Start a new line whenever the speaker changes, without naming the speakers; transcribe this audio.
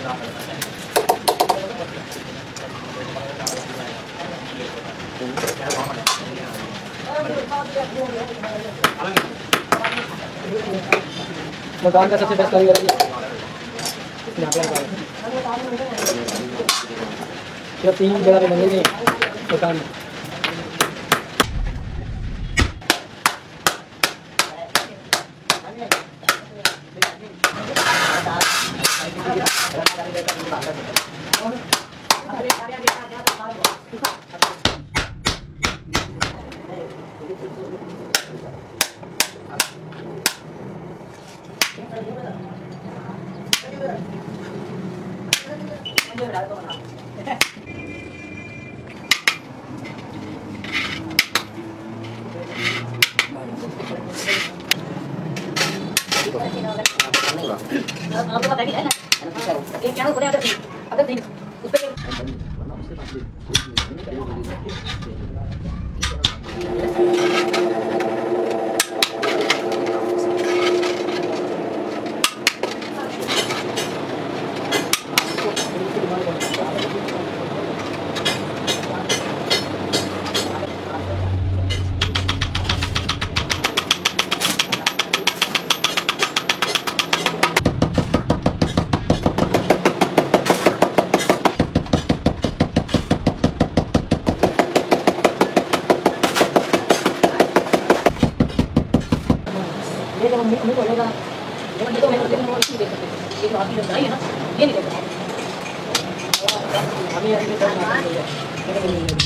मकान का सबसे बेस्ट कारीगर है यहाँ पे सिर्फ 3 जगह पे बनेंगे मकान। आपको पता है कि क्या हो रहा है अगर दिन उस पे ये तो हमें बोलेगा ये तो मैं नहीं दे सकते ये तो आप ही लोग है ना ये नहीं दे सकते हमें अभी तक नहीं है।